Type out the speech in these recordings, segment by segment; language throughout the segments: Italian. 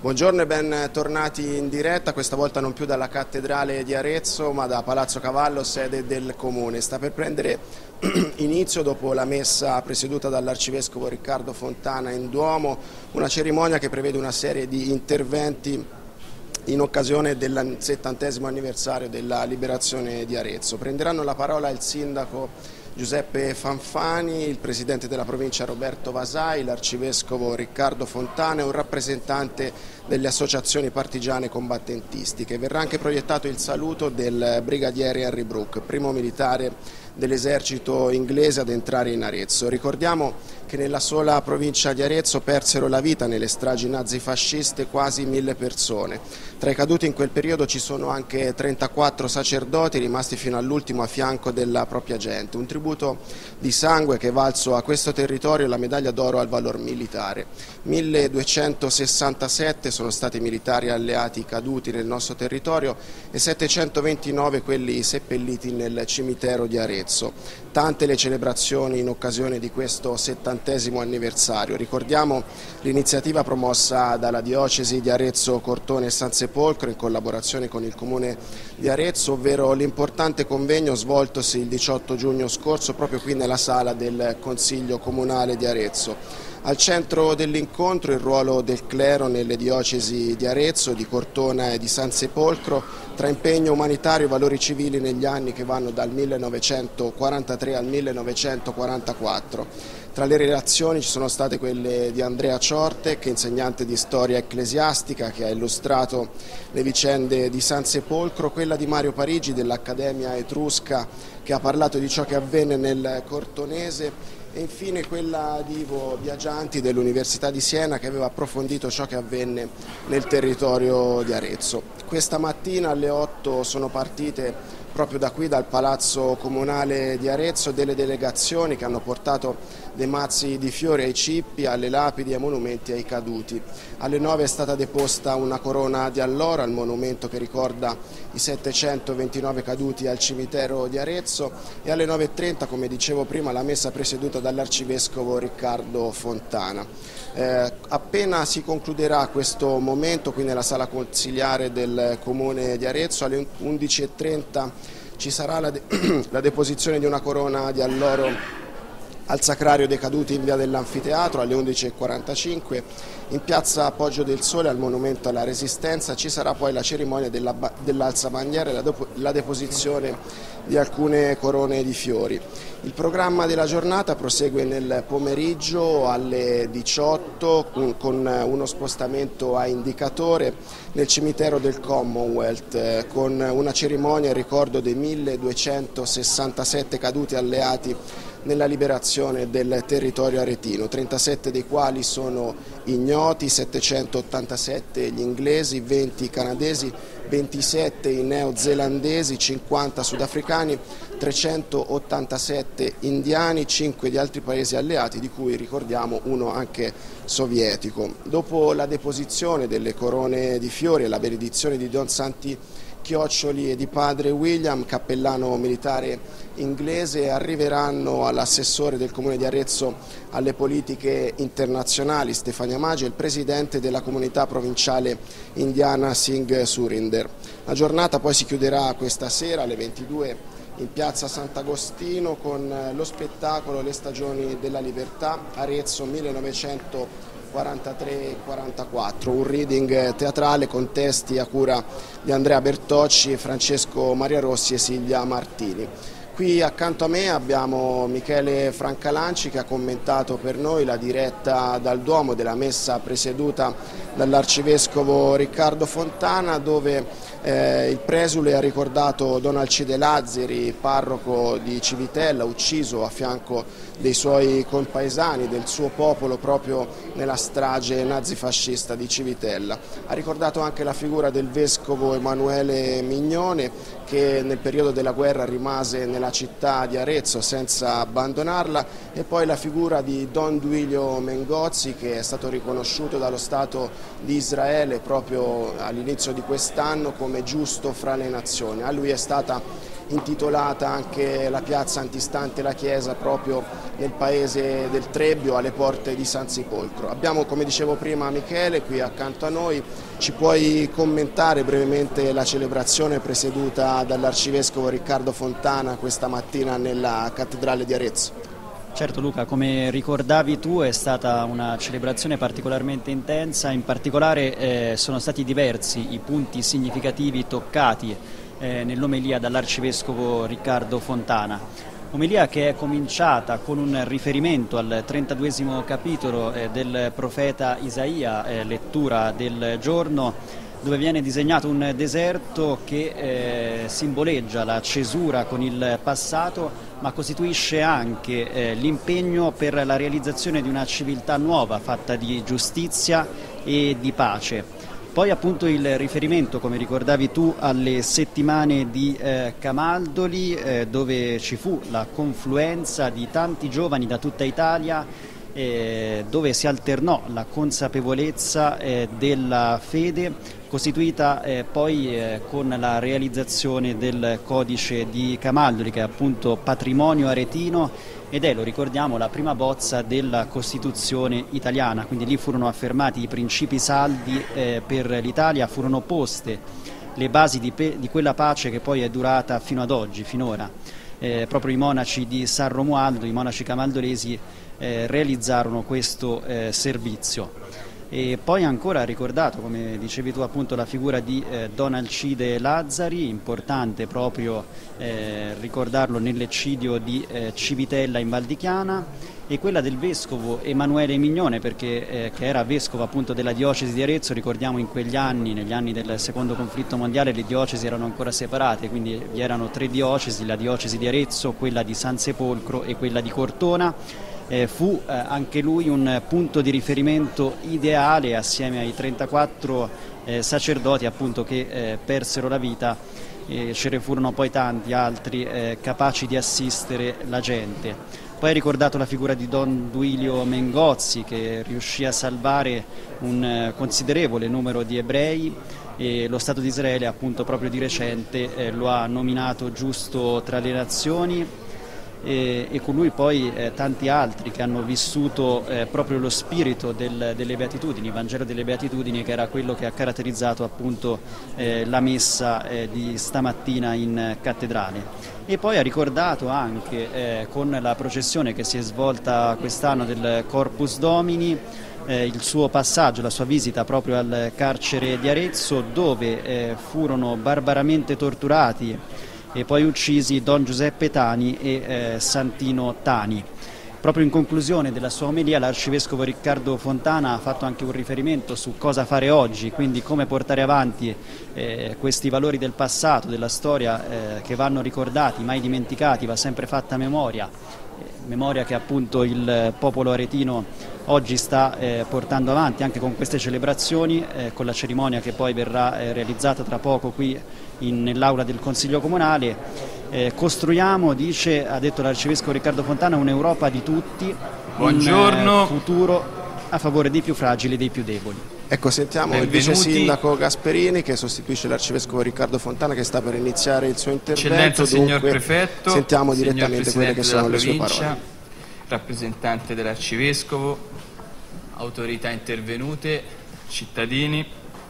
Buongiorno e ben tornati in diretta, questa volta non più dalla Cattedrale di Arezzo ma da Palazzo Cavallo, sede del Comune. Sta per prendere inizio, dopo la messa presieduta dall'Arcivescovo Riccardo Fontana in Duomo, una cerimonia che prevede una serie di interventi in occasione del 70° anniversario della liberazione di Arezzo. Prenderanno la parola il sindaco Giuseppe Fanfani, il presidente della provincia Roberto Vasai, l'arcivescovo Riccardo Fontana e un rappresentante delle associazioni partigiane combattentistiche. Verrà anche proiettato il saluto del brigadiere Henry Brooke, primo militare dell'esercito inglese ad entrare in Arezzo. Ricordiamo che nella sola provincia di Arezzo persero la vita nelle stragi nazifasciste quasi 1000 persone. Tra i caduti in quel periodo ci sono anche 34 sacerdoti rimasti fino all'ultimo a fianco della propria gente. Un tributo di sangue che è valso a questo territorio la medaglia d'oro al valor militare. 1267 sono stati militari alleati caduti nel nostro territorio e 729 quelli seppelliti nel cimitero di Arezzo. Tante le celebrazioni in occasione di questo 70° anniversario. Ricordiamo l'iniziativa promossa dalla diocesi di Arezzo, Cortona e San Sepolcro in collaborazione con il Comune di Arezzo, ovvero l'importante convegno svoltosi il 18 giugno scorso proprio qui nella sala del Consiglio Comunale di Arezzo. Al centro dell'incontro il ruolo del clero nelle diocesi di Arezzo, di Cortona e di San Sepolcro, tra impegno umanitario e valori civili negli anni che vanno dal 1943 al 1944. Tra le relazioni ci sono state quelle di Andrea Ciorte, che è insegnante di storia ecclesiastica, che ha illustrato le vicende di San Sepolcro, quella di Mario Parigi dell'Accademia Etrusca, che ha parlato di ciò che avvenne nel Cortonese, e infine quella di Ivo Biagianti dell'Università di Siena, che aveva approfondito ciò che avvenne nel territorio di Arezzo. Questa mattina alle 8 sono partite proprio da qui, dal Palazzo Comunale di Arezzo, delle delegazioni che hanno portato dei mazzi di fiori ai cippi, alle lapidi e ai monumenti ai caduti. Alle 9 è stata deposta una corona di alloro al monumento che ricorda i 729 caduti al cimitero di Arezzo e alle 9:30, come dicevo prima, la messa presieduta dall'arcivescovo Riccardo Fontana. Appena si concluderà questo momento qui nella sala consiliare del Comune di Arezzo, alle 11:30 ci sarà la deposizione di una corona di alloro al Sacrario dei Caduti in via dell'Anfiteatro. Alle 11:45 in piazza Poggio del Sole al Monumento alla Resistenza ci sarà poi la cerimonia dell'alzabandiera e la deposizione di alcune corone di fiori. Il programma della giornata prosegue nel pomeriggio alle 18 con uno spostamento a indicatore nel cimitero del Commonwealth, con una cerimonia in ricordo dei 1267 caduti alleati nella liberazione del territorio aretino, 37 dei quali sono ignoti, 787 gli inglesi, 20 i canadesi, 27 i neozelandesi, 50 sudafricani, 387 indiani, 5 di altri paesi alleati, di cui ricordiamo uno anche sovietico. Dopo la deposizione delle corone di fiori e la benedizione di Don Santi Chioccioli e di padre William, cappellano militare inglese, arriveranno all'assessore del Comune di Arezzo alle politiche internazionali Stefania Maggi e il presidente della comunità provinciale indiana Singh Surinder. La giornata poi si chiuderà questa sera alle 22 in piazza Sant'Agostino con lo spettacolo Le Stagioni della Libertà, Arezzo 1943-44, un reading teatrale con testi a cura di Andrea Bertocci, Francesco Maria Rossi e Silvia Martini. Qui accanto a me abbiamo Michele Francalanci che ha commentato per noi la diretta dal Duomo della messa presieduta dall'arcivescovo Riccardo Fontana, dove il presule ha ricordato Don Alcide Lazzari, parroco di Civitella, ucciso a fianco dei suoi compaesani, del suo popolo proprio nella strage nazifascista di Civitella. Ha ricordato anche la figura del vescovo Emanuele Mignone, che nel periodo della guerra rimase nella città di Arezzo senza abbandonarla, e poi la figura di Don Duilio Mengozzi, che è stato riconosciuto dallo Stato di Israele proprio all'inizio di quest'anno come giusto fra le nazioni. A lui è stata intitolata anche la piazza antistante la chiesa proprio nel paese del Trebbio, alle porte di San Sepolcro. Abbiamo, come dicevo prima, Michele qui accanto a noi. Ci puoi commentare brevemente la celebrazione presieduta dall'Arcivescovo Riccardo Fontana questa mattina nella Cattedrale di Arezzo? Certo Luca, come ricordavi tu è stata una celebrazione particolarmente intensa, in particolare sono stati diversi i punti significativi toccati nell'omelia dall'Arcivescovo Riccardo Fontana. Omelia che è cominciata con un riferimento al 32esimo capitolo del profeta Isaia, lettura del giorno, dove viene disegnato un deserto che simboleggia la cesura con il passato, ma costituisce anche l'impegno per la realizzazione di una civiltà nuova, fatta di giustizia e di pace. Poi appunto il riferimento, come ricordavi tu, alle settimane di Camaldoli, dove ci fu la confluenza di tanti giovani da tutta Italia, dove si alternò la consapevolezza della fede, costituita poi con la realizzazione del codice di Camaldoli, che è appunto patrimonio aretino ed è, lo ricordiamo, la prima bozza della Costituzione italiana. Quindi lì furono affermati i principi saldi per l'Italia, furono poste le basi di quella pace che poi è durata fino ad oggi, finora. Proprio i monaci di San Romualdo, i monaci camaldolesi, realizzarono questo servizio. E poi ancora ricordato, come dicevi tu appunto, la figura di Don Alcide Lazzari, importante proprio ricordarlo nell'eccidio di Civitella in Val di Chiana, e quella del vescovo Emanuele Mignone, perché che era vescovo appunto della diocesi di Arezzo. Ricordiamo in quegli anni, negli anni del secondo conflitto mondiale, le diocesi erano ancora separate, quindi vi erano 3 diocesi, la diocesi di Arezzo, quella di San Sepolcro e quella di Cortona. Fu anche lui un punto di riferimento ideale assieme ai 34 sacerdoti appunto che persero la vita, ce ne furono poi tanti altri capaci di assistere la gente. Poi è ricordato la figura di Don Duilio Mengozzi, che riuscì a salvare un considerevole numero di ebrei, e lo Stato di Israele appunto proprio di recente lo ha nominato giusto tra le nazioni. E con lui poi tanti altri che hanno vissuto proprio lo spirito delle Beatitudini, il Vangelo delle Beatitudini, che era quello che ha caratterizzato appunto la messa di stamattina in cattedrale. E poi ha ricordato anche con la processione che si è svolta quest'anno del Corpus Domini il suo passaggio, la sua visita proprio al carcere di Arezzo, dove furono barbaramente torturati e poi uccisi Don Giuseppe Tani e Santino Tani. Proprio in conclusione della sua omelia l'Arcivescovo Riccardo Fontana ha fatto anche un riferimento su cosa fare oggi, quindi come portare avanti questi valori del passato, della storia, che vanno ricordati, mai dimenticati, va sempre fatta memoria che appunto il popolo aretino oggi sta portando avanti anche con queste celebrazioni, con la cerimonia che poi verrà realizzata tra poco qui nell'aula del Consiglio Comunale. Costruiamo, ha detto l'Arcivescovo Riccardo Fontana, un'Europa di tutti, buongiorno, un futuro a favore dei più fragili e dei più deboli. Ecco, sentiamo Benvenuti. Il vice sindaco Gasperini, che sostituisce l'Arcivescovo Riccardo Fontana, che sta per iniziare il suo intervento. Eccellenza signor Dunque, Prefetto, sentiamo signor direttamente quelle che sono le sue parole. Rappresentante dell'Arcivescovo, autorità intervenute, cittadini.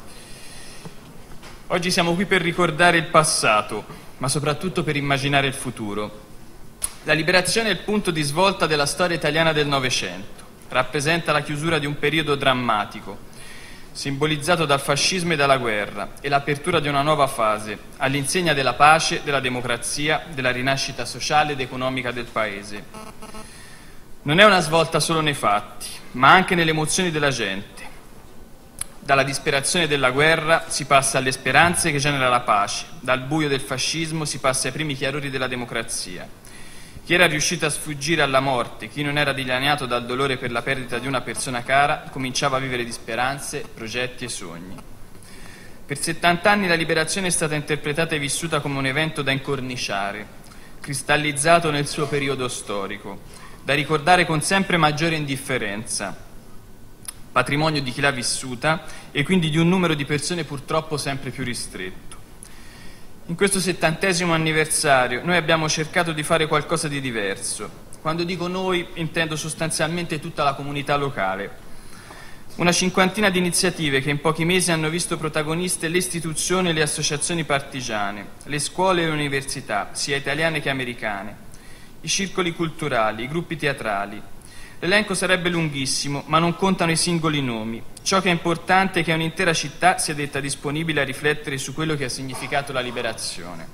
Oggi siamo qui per ricordare il passato, ma soprattutto per immaginare il futuro. La liberazione è il punto di svolta della storia italiana del Novecento. Rappresenta la chiusura di un periodo drammatico, simbolizzato dal fascismo e dalla guerra, e l'apertura di una nuova fase, all'insegna della pace, della democrazia, della rinascita sociale ed economica del Paese. Non è una svolta solo nei fatti, ma anche nelle emozioni della gente. Dalla disperazione della guerra si passa alle speranze che genera la pace, dal buio del fascismo si passa ai primi chiarori della democrazia. Chi era riuscito a sfuggire alla morte, chi non era dilaniato dal dolore per la perdita di una persona cara, cominciava a vivere di speranze, progetti e sogni. Per 70 anni la liberazione è stata interpretata e vissuta come un evento da incorniciare, cristallizzato nel suo periodo storico, da ricordare con sempre maggiore indifferenza, patrimonio di chi l'ha vissuta e quindi di un numero di persone purtroppo sempre più ristretto. In questo 70° anniversario noi abbiamo cercato di fare qualcosa di diverso. Quando dico noi intendo sostanzialmente tutta la comunità locale. Una 50ina di iniziative che in pochi mesi hanno visto protagoniste le istituzioni e le associazioni partigiane, le scuole e le università, sia italiane che americane, i circoli culturali, i gruppi teatrali. L'elenco sarebbe lunghissimo, ma non contano i singoli nomi. Ciò che è importante è che un'intera città sia detta disponibile a riflettere su quello che ha significato la liberazione.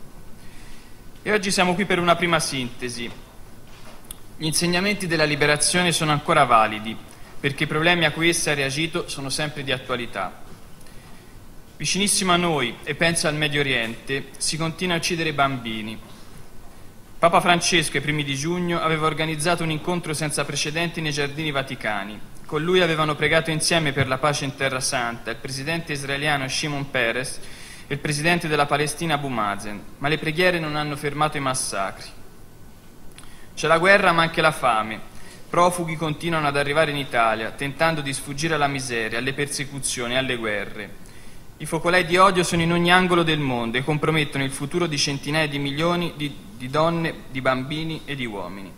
E oggi siamo qui per una prima sintesi. Gli insegnamenti della liberazione sono ancora validi, perché i problemi a cui essa ha reagito sono sempre di attualità. Vicinissimo a noi, e penso al Medio Oriente, si continua a uccidere bambini. Papa Francesco, ai primi di giugno, aveva organizzato un incontro senza precedenti nei giardini vaticani. Con lui avevano pregato insieme per la pace in Terra Santa il presidente israeliano Shimon Peres e il presidente della Palestina Abu Mazen, ma le preghiere non hanno fermato i massacri. C'è la guerra ma anche la fame. Profughi continuano ad arrivare in Italia, tentando di sfuggire alla miseria, alle persecuzioni, alle guerre. I focolai di odio sono in ogni angolo del mondo e compromettono il futuro di centinaia di milioni di donne, di bambini e di uomini.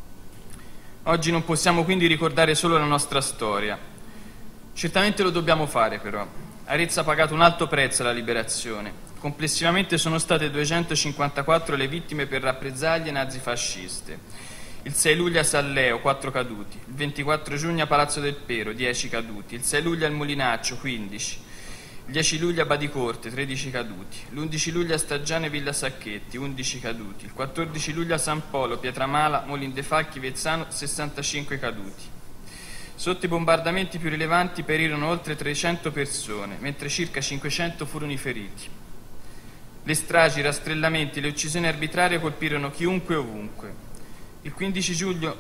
Oggi non possiamo quindi ricordare solo la nostra storia. Certamente lo dobbiamo fare, però. Arezzo ha pagato un alto prezzo alla liberazione. Complessivamente sono state 254 le vittime per rappresaglie nazifasciste. Il 6 luglio a Salleo, 4 caduti. Il 24 giugno a Palazzo del Pero, 10 caduti. Il 6 luglio al Mulinaccio, 15. Il 10 luglio a Badicorte, 13 caduti. L'11 luglio a Staggiane Villa Sacchetti, 11 caduti. Il 14 luglio a San Polo, Pietramala, Molin de Falchi, Vezzano, 65 caduti. Sotto i bombardamenti più rilevanti perirono oltre 300 persone, mentre circa 500 furono i feriti. Le stragi, i rastrellamenti e le uccisioni arbitrarie colpirono chiunque e ovunque. Il 15 giugno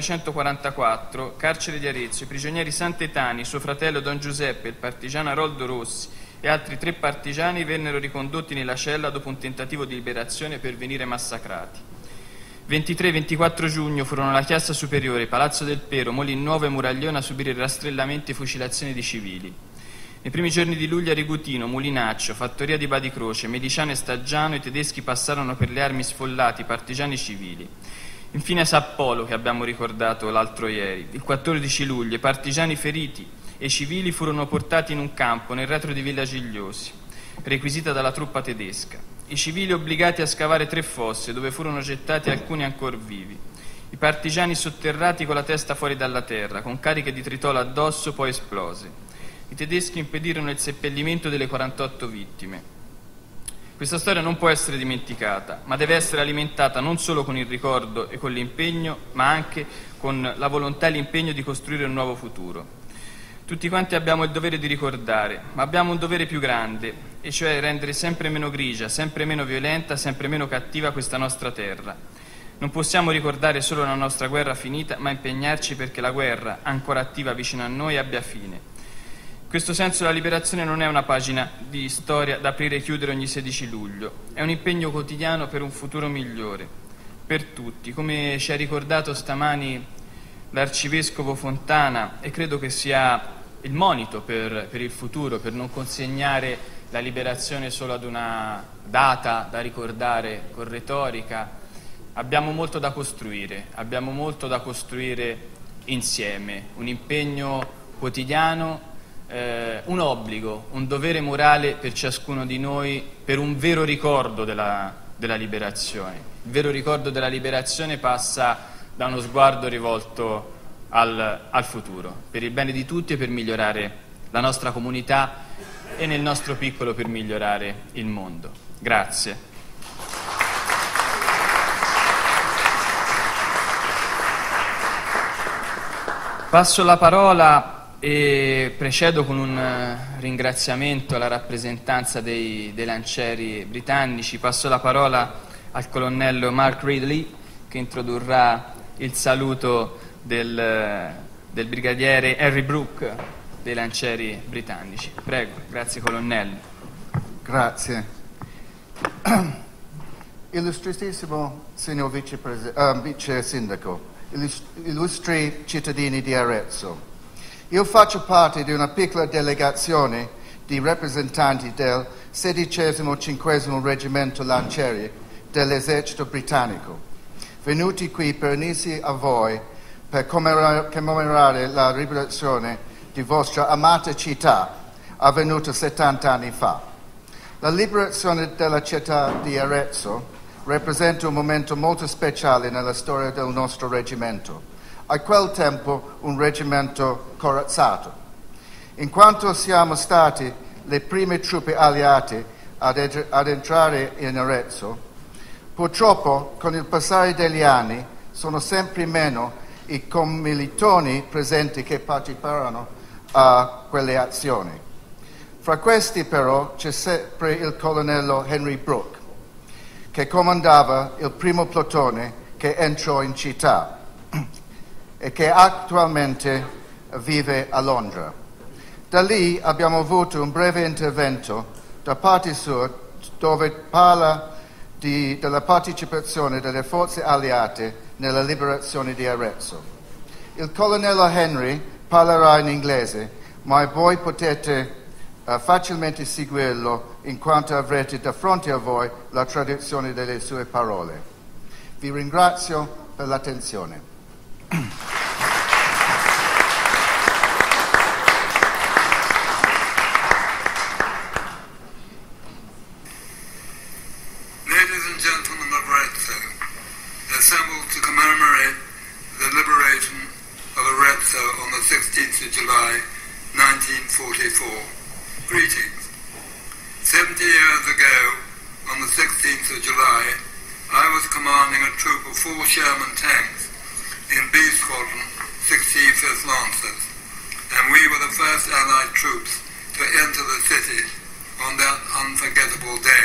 1944, carcere di Arezzo, i prigionieri santetani, suo fratello Don Giuseppe, il partigiano Aroldo Rossi e altri 3 partigiani vennero ricondotti nella cella dopo un tentativo di liberazione per venire massacrati. 23 e 24 giugno furono la Chiassa Superiore, Palazzo del Pero, Molin Nuovo e Muraglione a subire rastrellamenti e fucilazioni di civili. Nei primi giorni di luglio a Rigutino, Mulinaccio, Fattoria di Badicroce, Mediciano e Staggiano i tedeschi passarono per le armi sfollati, partigiani civili. Infine a Sappolo, che abbiamo ricordato l'altro ieri, il 14 luglio i partigiani feriti e i civili furono portati in un campo nel retro di Villa Gigliosi, requisita dalla truppa tedesca. I civili obbligati a scavare 3 fosse, dove furono gettati alcuni ancor vivi. I partigiani sotterrati con la testa fuori dalla terra, con cariche di tritolo addosso poi esplose. I tedeschi impedirono il seppellimento delle 48 vittime. Questa storia non può essere dimenticata, ma deve essere alimentata non solo con il ricordo e con l'impegno, ma anche con la volontà e l'impegno di costruire un nuovo futuro. Tutti quanti abbiamo il dovere di ricordare, ma abbiamo un dovere più grande, e cioè rendere sempre meno grigia, sempre meno violenta, sempre meno cattiva questa nostra terra. Non possiamo ricordare solo la nostra guerra finita, ma impegnarci perché la guerra, ancora attiva vicino a noi, abbia fine. In questo senso la liberazione non è una pagina di storia da aprire e chiudere ogni 16 luglio, è un impegno quotidiano per un futuro migliore, per tutti, come ci ha ricordato stamani l'arcivescovo Fontana, e credo che sia il monito per il futuro, per non consegnare la liberazione solo ad una data da ricordare con retorica. Abbiamo molto da costruire insieme, un impegno quotidiano, un obbligo, un dovere morale per ciascuno di noi, per un vero ricordo della liberazione. Il vero ricordo della liberazione passa da uno sguardo rivolto al futuro, per il bene di tutti e per migliorare la nostra comunità e nel nostro piccolo per migliorare il mondo. Grazie. Passo la parola e precedo con un ringraziamento alla rappresentanza dei lancieri britannici. Passo la parola al colonnello Mark Ridley, che introdurrà il saluto del brigadiere Harry Brooke dei lancieri britannici. Prego, grazie colonnello. Grazie. Illustratissimo signor vice sindaco, illustri cittadini di Arezzo, io faccio parte di una piccola delegazione di rappresentanti del 16° Reggimento Lancieri dell'Esercito Britannico, venuti qui per unirsi a voi per commemorare la liberazione di vostra amata città avvenuta 70 anni fa. La liberazione della città di Arezzo rappresenta un momento molto speciale nella storia del nostro reggimento, a quel tempo un reggimento corazzato, in quanto siamo stati le prime truppe alleate ad entrare in Arezzo. Purtroppo, con il passare degli anni, sono sempre meno i commilitoni presenti che parteciparono a quelle azioni. Fra questi, però, c'è sempre il colonnello Henry Brooke, che comandava il primo plotone che entrò in città e che attualmente vive a Londra. Da lì abbiamo avuto un breve intervento da parte sua dove parla della partecipazione delle forze alleate nella liberazione di Arezzo. Il colonnello Henry parlerà in inglese, ma voi potete facilmente seguirlo in quanto avrete da fronte a voi la traduzione delle sue parole. Vi ringrazio per l'attenzione. Ladies and gentlemen of Arezzo, assembled to commemorate the liberation of Arezzo on the 16th of July, 1944. Greetings. 70 years ago, on the 16th of July, I was commanding a troop of 4 Sherman tanks in B Squadron, 16th Lancers, and we were the first Allied troops to enter the city on that unforgettable day.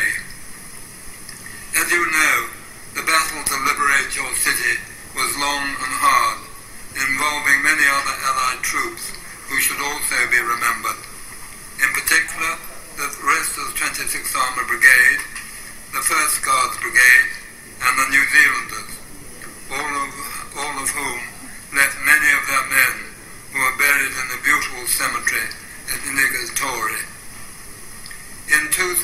As you know, the battle to liberate your city was long and hard, involving many other Allied troops who should also be remembered. In particular, the rest of the 26th Armour Brigade, the 1st Guards Brigade, and the New Zealanders, all of whom left many of their men who are buried in the beautiful cemetery at Inigo's Torre. In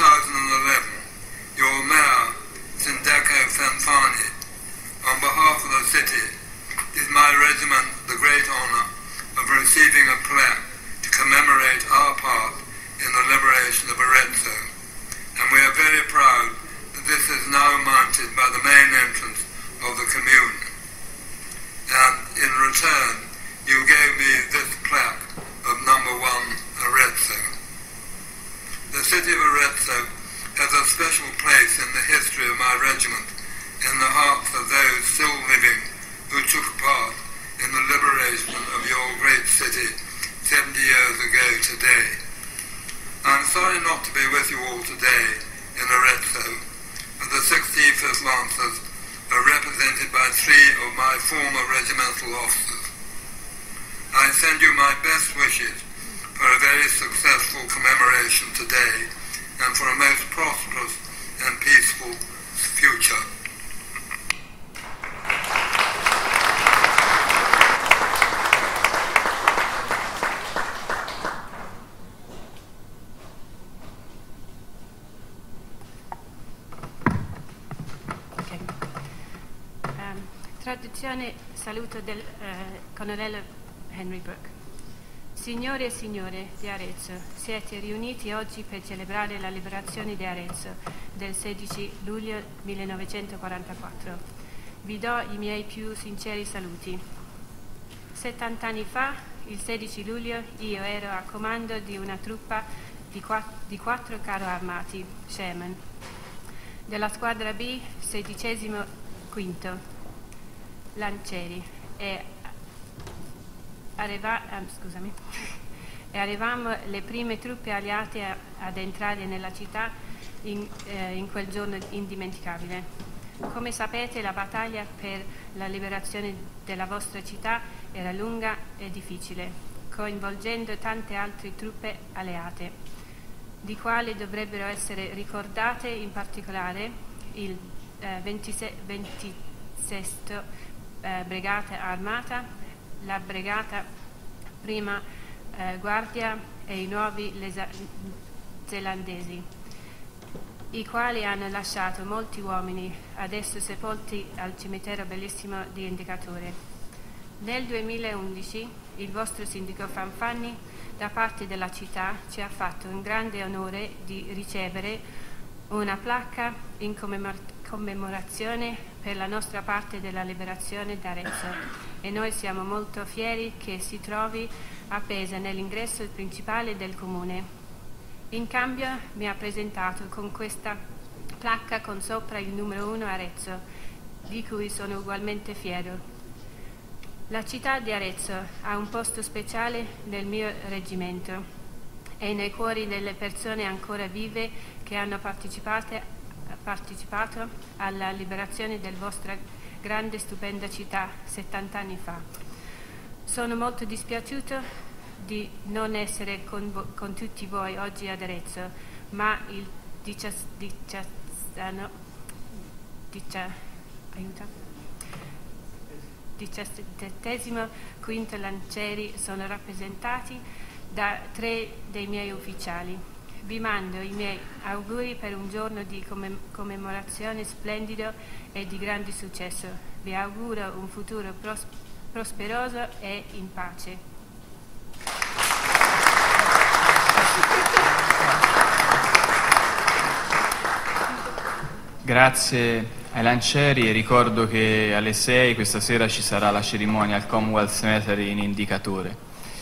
2011, your Mayor, Sindako Fanfani, on behalf of the city, did my regiment the great honour of receiving a plaque to commemorate our part in the liberation of Arezzo, and we are very proud that this is now mounted by the main entrance of the commune. And in return, you gave me this plaque of number 1 Arezzo. The city of Arezzo has a special place in the history of my regiment, in the hearts of those still living who took part in the liberation of your great city 70 years ago today. I'm sorry not to be with you all today in Arezzo, but the 65th Lancers are represented by 3 of my former regimental officers. I send you my best wishes for a very successful commemoration today and for a most prosperous and peaceful future. Traduzione, saluto del colonnello Henry Brooke. Signore e signore di Arezzo, siete riuniti oggi per celebrare la liberazione di Arezzo del 16 luglio 1944. Vi do i miei più sinceri saluti. 70 anni fa, il 16 luglio, io ero a comando di una truppa di 4 carro armati, Sherman, della squadra B, 16° quinto Lancieri, e arrivavamo le prime truppe alleate ad entrare nella città in quel giorno indimenticabile. Come sapete, la battaglia per la liberazione della vostra città era lunga e difficile, coinvolgendo tante altre truppe alleate, di quali dovrebbero essere ricordate in particolare il 26º Brigata Armata, la Brigata Prima Guardia e i nuovi zelandesi, i quali hanno lasciato molti uomini adesso sepolti al cimitero bellissimo di Indicatore. Nel 2011 il vostro sindaco Fanfani, da parte della città, ci ha fatto un grande onore di ricevere una placca in commemorazione per la nostra parte della liberazione d'Arezzo, e noi siamo molto fieri che si trovi appesa nell'ingresso principale del comune. In cambio mi ha presentato con questa placca con sopra il numero 1 Arezzo, di cui sono ugualmente fiero. La città di Arezzo ha un posto speciale nel mio reggimento e nei cuori delle persone ancora vive che hanno partecipato alla liberazione della vostra grande e stupenda città 70 anni fa. Sono molto dispiaciuto di non essere con tutti voi oggi ad Arezzo, ma il 17° Lancieri sono rappresentati da 3 dei miei ufficiali. Vi mando i miei auguri per un giorno di commemorazione splendido e di grande successo. Vi auguro un futuro prosperoso e in pace. Grazie ai lancieri, e ricordo che alle 6 questa sera ci sarà la cerimonia al Commonwealth Cemetery in Indicatore.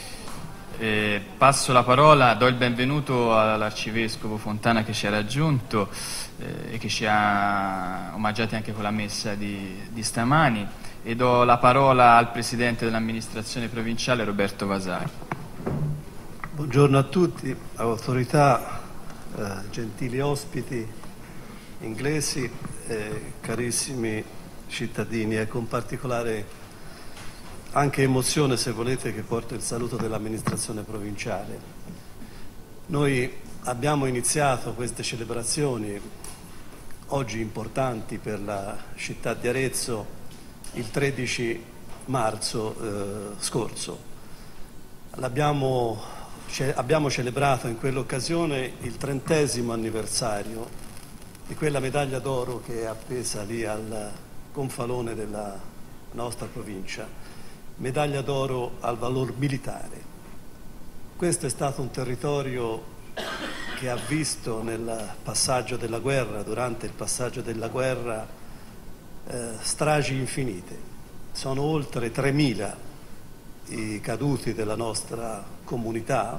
Passo la parola, do il benvenuto all'Arcivescovo Fontana che ci ha raggiunto e che ci ha omaggiati anche con la messa di stamani, e do la parola al Presidente dell'amministrazione provinciale Roberto Vasari. Buongiorno a tutti, autorità, gentili ospiti inglesi, carissimi cittadini, e con particolare anche emozione, se volete, che porto il saluto dell'amministrazione provinciale. Noi abbiamo iniziato queste celebrazioni oggi importanti per la città di Arezzo il 13 marzo scorso. Abbiamo celebrato in quell'occasione il 30° anniversario di quella medaglia d'oro che è appesa lì al gonfalone della nostra provincia, medaglia d'oro al valor militare. Questo è stato un territorio che ha visto nel passaggio della guerra, durante il passaggio della guerra, stragi infinite. Sono oltre 3.000 i caduti della nostra comunità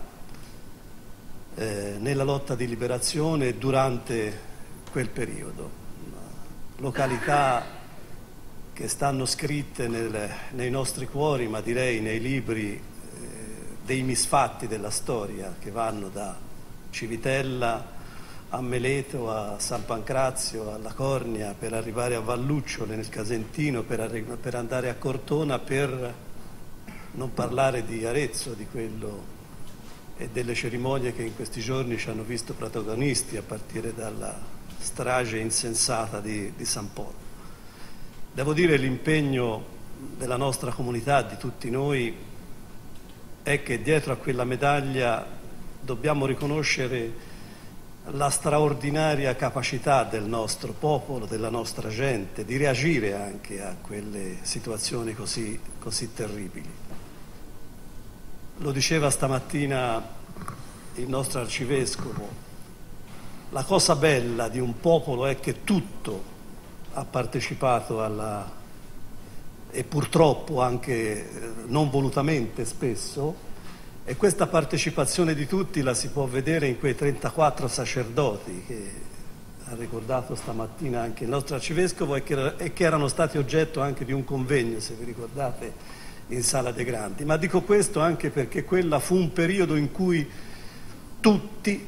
nella lotta di liberazione durante quel periodo. Località che stanno scritte nei nostri cuori, ma direi nei libri dei misfatti della storia, che vanno da Civitella a Meleto, a San Pancrazio, alla Cornia, per arrivare a Vallucciole nel Casentino, per andare a Cortona, per non parlare di Arezzo, di quello e delle cerimonie che in questi giorni ci hanno visto protagonisti, a partire dalla strage insensata di San Polo. Devo dire, l'impegno della nostra comunità, di tutti noi, è che dietro a quella medaglia dobbiamo riconoscere la straordinaria capacità del nostro popolo, della nostra gente, di reagire anche a quelle situazioni così terribili. Lo diceva stamattina il nostro arcivescovo: la cosa bella di un popolo è che tutto ha partecipato e purtroppo anche non volutamente spesso, e questa partecipazione di tutti la si può vedere in quei 34 sacerdoti che ha ricordato stamattina anche il nostro arcivescovo e che erano stati oggetto anche di un convegno, se vi ricordate, in Sala dei Grandi. Ma dico questo anche perché quella fu un periodo in cui tutti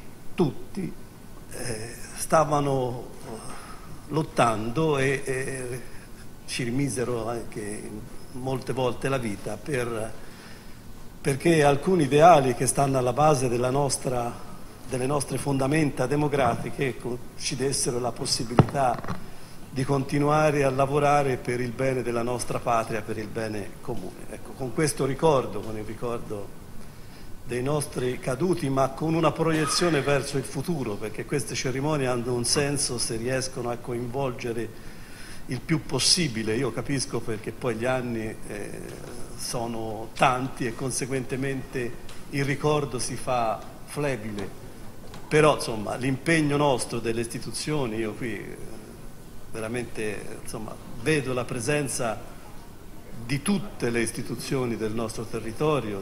stavano lottando e ci rimisero anche molte volte la vita perché alcuni ideali che stanno alla base delle nostre fondamenta democratiche ci dessero la possibilità di continuare a lavorare per il bene della nostra patria, per il bene comune. Ecco, con questo ricordo, con il ricordo dei nostri caduti, ma con una proiezione verso il futuro, perché queste cerimonie hanno un senso se riescono a coinvolgere il più possibile. Io capisco, perché poi gli anni sono tanti e conseguentemente il ricordo si fa flebile, però insomma l'impegno nostro delle istituzioni, io qui veramente vedo la presenza di tutte le istituzioni del nostro territorio,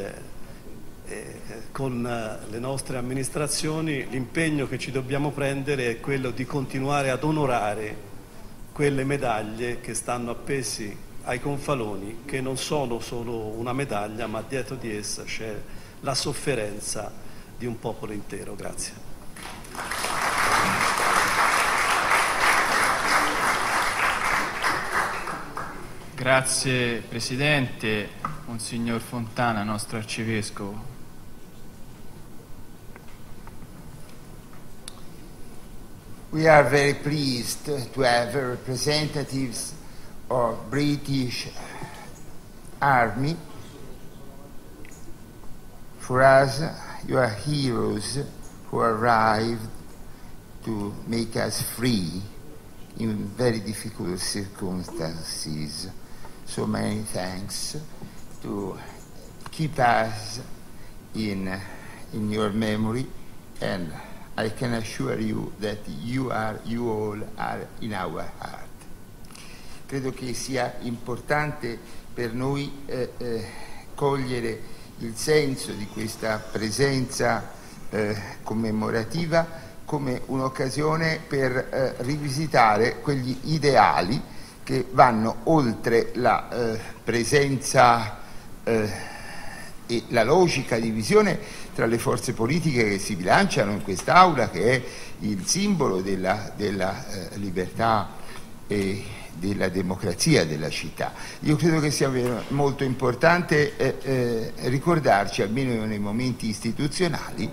con le nostre amministrazioni. L'impegno che ci dobbiamo prendere è quello di continuare ad onorare quelle medaglie che stanno appesi ai gonfaloni, che non sono solo una medaglia, ma dietro di essa c'è la sofferenza di un popolo intero. Grazie. Grazie Presidente, Monsignor Fontana, nostro Arcivescovo. We are very pleased to have representatives of British Army. For us, you are heroes who arrived to make us free in very difficult circumstances. So many thanks to keep us in your memory, and I can assure you that you all are in our heart. Credo che sia importante per noi cogliere il senso di questa presenza commemorativa come un'occasione per rivisitare quegli ideali che vanno oltre la presenza e la logica divisione tra le forze politiche che si bilanciano in quest'Aula, che è il simbolo della libertà e della democrazia della città. Io credo che sia molto importante ricordarci, almeno nei momenti istituzionali,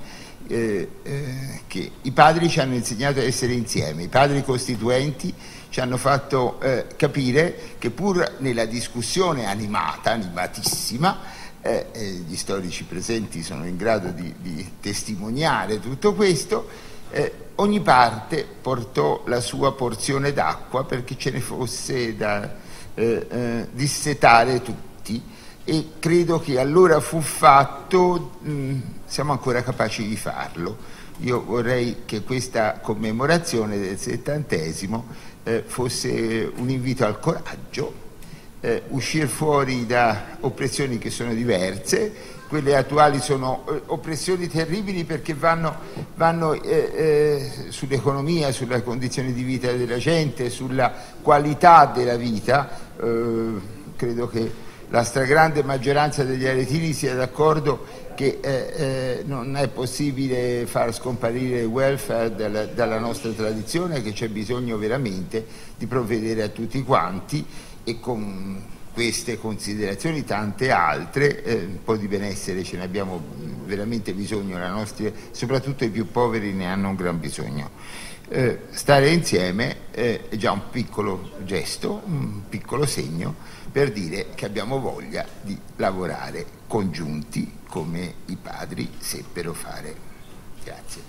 che i padri ci hanno insegnato ad essere insieme. I padri costituenti ci hanno fatto capire che pur nella discussione animatissima, gli storici presenti sono in grado di testimoniare tutto questo, ogni parte portò la sua porzione d'acqua perché ce ne fosse da dissetare tutti, e credo che allora fu fatto, siamo ancora capaci di farlo. Io vorrei che questa commemorazione del 70° fosse un invito al coraggio, uscire fuori da oppressioni che sono diverse. Quelle attuali sono oppressioni terribili perché vanno sull'economia, sulle condizioni di vita della gente, sulla qualità della vita. Credo che la stragrande maggioranza degli aretini sia d'accordo che non è possibile far scomparire il welfare dalla nostra tradizione, che c'è bisogno veramente di provvedere a tutti quanti, e con queste considerazioni tante altre, un po' di benessere ce ne abbiamo veramente bisogno, soprattutto i più poveri ne hanno un gran bisogno. Stare insieme è già un piccolo gesto, un piccolo segno per dire che abbiamo voglia di lavorare congiunti come i padri seppero fare. Grazie.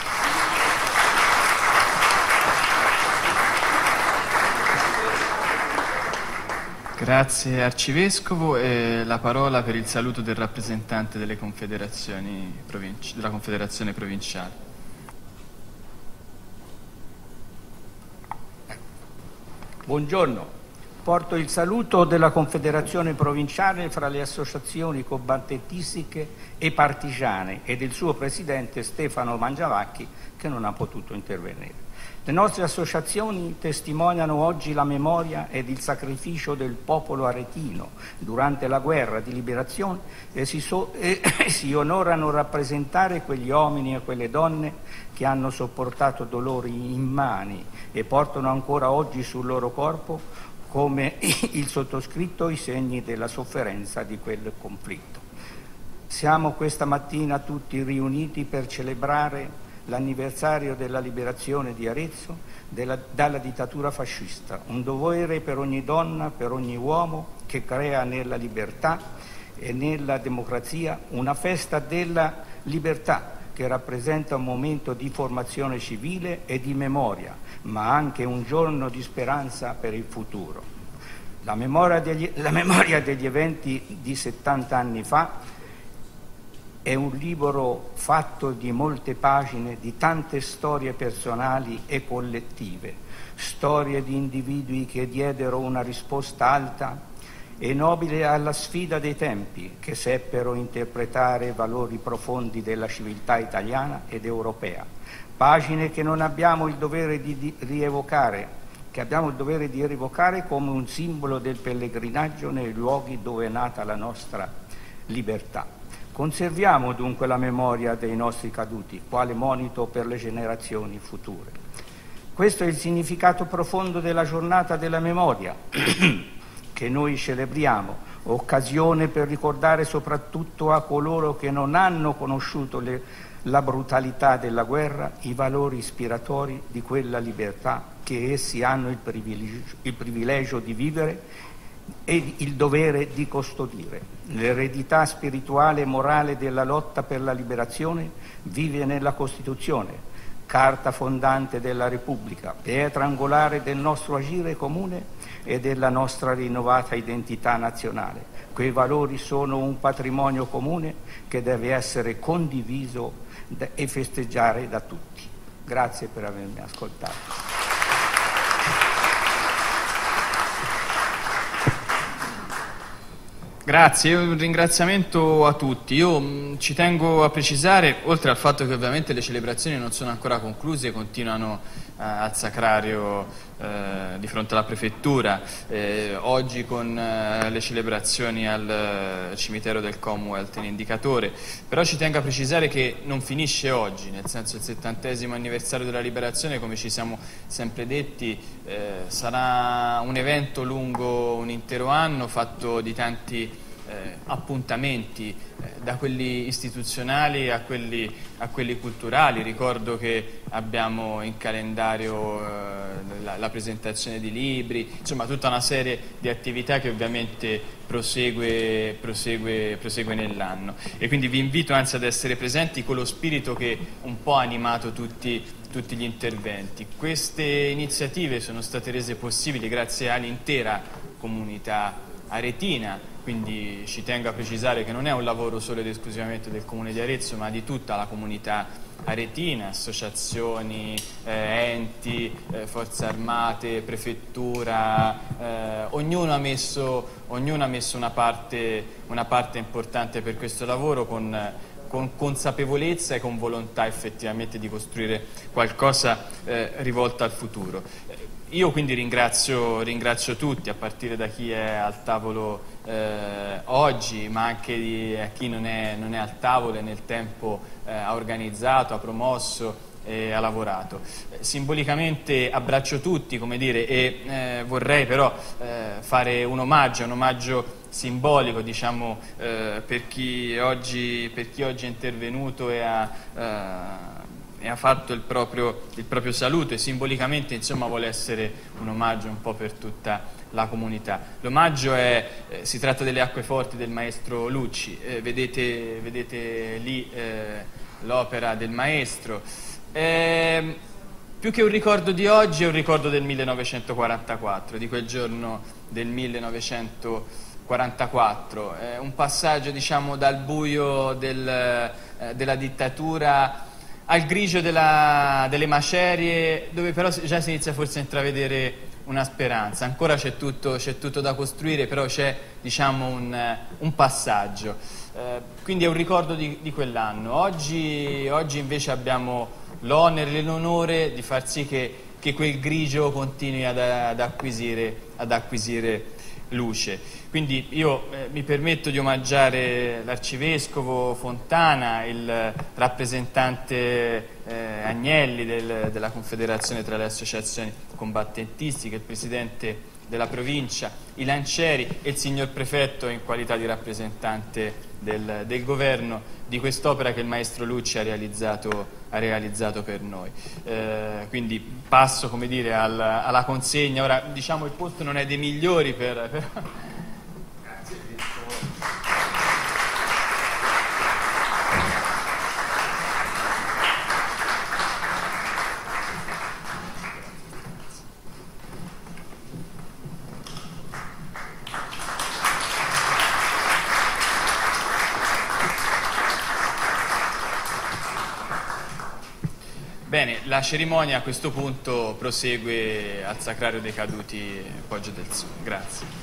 Grazie Arcivescovo, e la parola per il saluto del rappresentante della Confederazione Provinciale. Buongiorno, porto il saluto della Confederazione Provinciale fra le associazioni combattentistiche e partigiane e del suo presidente Stefano Mangiavacchi, che non ha potuto intervenire. Le nostre associazioni testimoniano oggi la memoria ed il sacrificio del popolo aretino durante la guerra di liberazione e si onorano rappresentare quegli uomini e quelle donne che hanno sopportato dolori immani e portano ancora oggi sul loro corpo, come il sottoscritto, i segni della sofferenza di quel conflitto. Siamo questa mattina tutti riuniti per celebrare l'anniversario della liberazione di Arezzo dalla dittatura fascista, un dovere per ogni donna, per ogni uomo che crea nella libertà e nella democrazia, una festa della libertà che rappresenta un momento di formazione civile e di memoria, ma anche un giorno di speranza per il futuro. La memoria degli eventi di 70 anni fa è un libro fatto di molte pagine, di tante storie personali e collettive, storie di individui che diedero una risposta alta e nobile alla sfida dei tempi, che seppero interpretare i valori profondi della civiltà italiana ed europea. Pagine che non abbiamo il dovere di rievocare, che abbiamo il dovere di rievocare come un simbolo del pellegrinaggio nei luoghi dove è nata la nostra libertà. Conserviamo dunque la memoria dei nostri caduti, quale monito per le generazioni future. Questo è il significato profondo della giornata della memoria che noi celebriamo, occasione per ricordare soprattutto a coloro che non hanno conosciuto la brutalità della guerra, i valori ispiratori di quella libertà che essi hanno il privilegio di vivere e il dovere di custodire. L'eredità spirituale e morale della lotta per la liberazione vive nella Costituzione, carta fondante della Repubblica, pietra angolare del nostro agire comune e della nostra rinnovata identità nazionale. Quei valori sono un patrimonio comune che deve essere condiviso e festeggiare da tutti. Grazie per avermi ascoltato. Grazie, un ringraziamento a tutti. Io ci tengo a precisare, oltre al fatto che ovviamente le celebrazioni non sono ancora concluse, continuano al Sacrario di fronte alla Prefettura, oggi con le celebrazioni al cimitero del Commonwealth in Indicatore, però ci tengo a precisare che non finisce oggi, nel senso il 70° anniversario della liberazione, come ci siamo sempre detti, sarà un evento lungo un intero anno, fatto di tanti appuntamenti, da quelli istituzionali a quelli culturali. Ricordo che abbiamo in calendario la presentazione di libri, insomma tutta una serie di attività che ovviamente prosegue nell'anno, e quindi vi invito anzi ad essere presenti con lo spirito che un po' ha animato tutti gli interventi. Queste iniziative sono state rese possibili grazie all'intera comunità aretina, quindi ci tengo a precisare che non è un lavoro solo ed esclusivamente del Comune di Arezzo, ma di tutta la comunità aretina, associazioni, enti, forze armate, prefettura, ognuno ha messo una parte importante per questo lavoro, con consapevolezza e con volontà effettivamente di costruire qualcosa rivolto al futuro. Io quindi ringrazio tutti, a partire da chi è al tavolo oggi, ma anche a chi non è al tavolo e nel tempo ha organizzato, ha promosso e ha lavorato. Simbolicamente abbraccio tutti, come dire, e vorrei però fare un omaggio simbolico, diciamo, per chi oggi è intervenuto e ha fatto il proprio saluto, e simbolicamente insomma vuole essere un omaggio un po' per tutta la comunità. L'omaggio si tratta delle acqueforti del maestro Lucci, vedete lì l'opera del maestro. Più che un ricordo di oggi è un ricordo del 1944, di quel giorno del 1944, un passaggio, diciamo, dal buio della dittatura al grigio delle macerie, dove però già si inizia forse a intravedere una speranza. Ancora c'è tutto da costruire, però c'è, diciamo, un passaggio. Quindi è un ricordo di quell'anno. Oggi invece abbiamo l'onere e l'onore di far sì che quel grigio continui ad acquisire luce. Quindi io mi permetto di omaggiare l'Arcivescovo Fontana, il rappresentante Agnelli della Confederazione tra le associazioni combattentistiche, il Presidente della provincia, i lancieri e il signor Prefetto in qualità di rappresentante del Governo di quest'opera che il Maestro Lucci ha realizzato per noi. Quindi passo, come dire, alla consegna. Ora, diciamo, il posto non è dei migliori per... Grazie. Bene, la cerimonia a questo punto prosegue al Sacrario dei Caduti Poggio del Sole. Grazie.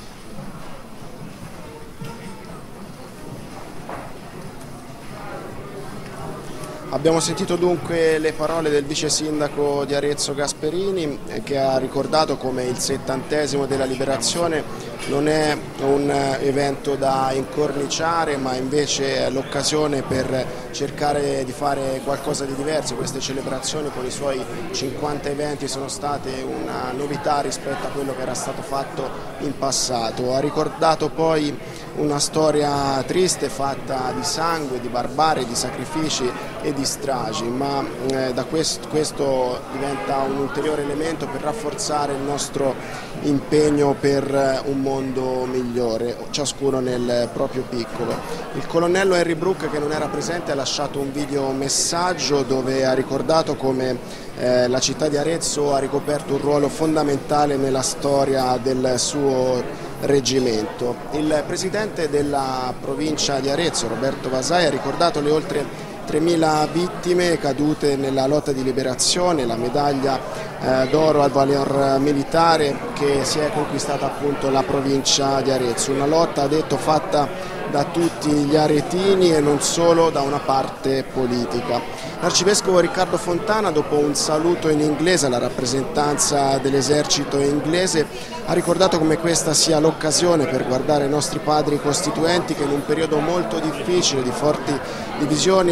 Abbiamo sentito dunque le parole del vice sindaco di Arezzo Gasperini, che ha ricordato come il 70° della liberazione non è un evento da incorniciare, ma invece è l'occasione per cercare di fare qualcosa di diverso. Queste celebrazioni con i suoi 50 eventi sono state una novità rispetto a quello che era stato fatto in passato. Ha ricordato poi una storia triste fatta di sangue, di barbarie, di sacrifici e di stragi, ma da questo diventa un ulteriore elemento per rafforzare il nostro impegno per un mondo migliore, ciascuno nel proprio piccolo. Il colonnello Henry Brook, che non era presente, ha lasciato un video messaggio dove ha ricordato come la città di Arezzo ha ricoperto un ruolo fondamentale nella storia del suo reggimento. Il presidente della provincia di Arezzo, Roberto Vasai, ha ricordato le oltre 3.000 vittime cadute nella lotta di liberazione, la medaglia d'oro al valor militare che si è conquistata appunto la provincia di Arezzo. Una lotta, ha detto, fatta da tutti gli aretini e non solo da una parte politica. L'arcivescovo Riccardo Fontana, dopo un saluto in inglese alla rappresentanza dell'esercito inglese, ha ricordato come questa sia l'occasione per guardare i nostri padri costituenti che in un periodo molto difficile, di forti divisioni,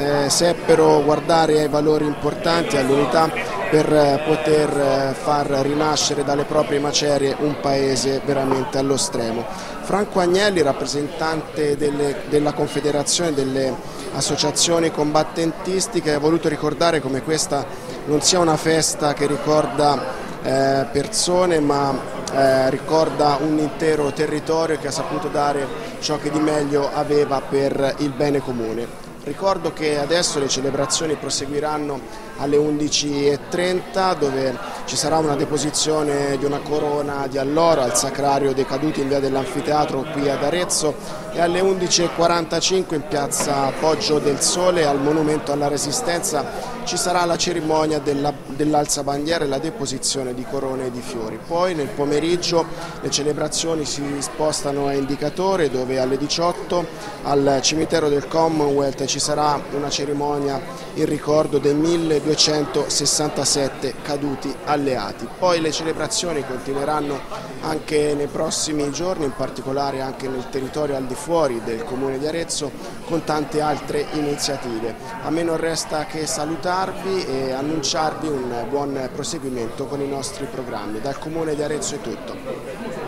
seppero guardare ai valori importanti, all'unità, per poter far rinascere dalle proprie macerie un paese veramente allo stremo. Franco Agnelli, rappresentante della Confederazione delle Associazioni Combattentistiche, ha voluto ricordare come questa non sia una festa che ricorda persone, ma ricorda un intero territorio che ha saputo dare ciò che di meglio aveva per il bene comune. Ricordo che adesso le celebrazioni proseguiranno alle 11:30, dove ci sarà una deposizione di una corona di alloro al Sacrario dei Caduti in via dell'Anfiteatro qui ad Arezzo, e alle 11:45 in piazza Poggio del Sole, al Monumento alla Resistenza, ci sarà la cerimonia dell'alzabandiera e la deposizione di corone e di fiori. Poi nel pomeriggio le celebrazioni si spostano a Indicatore, dove alle 18 al cimitero del Commonwealth ci sarà una cerimonia in ricordo dei 1267 caduti alleati. Poi le celebrazioni continueranno anche nei prossimi giorni, in particolare anche nel territorio al di fuori del comune di Arezzo, con tante altre iniziative. A me non resta che salutarvi e annunciarvi un buon proseguimento con i nostri programmi. Dal comune di Arezzo è tutto.